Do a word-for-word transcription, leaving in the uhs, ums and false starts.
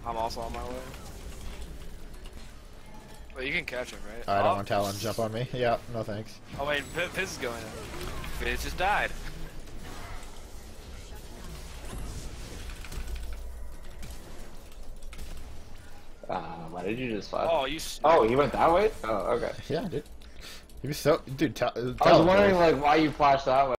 I'm also on my way. Wait, you can catch him, right? I don't oh. want Talon to jump on me. Yeah, no thanks. Oh wait, Fizz is going in. Fizz just died. Uh, why did you just flash? Oh, you. Oh, he went that way? Oh, okay. Yeah, dude. He was so, dude. Ta I was wondering like why you flashed that way.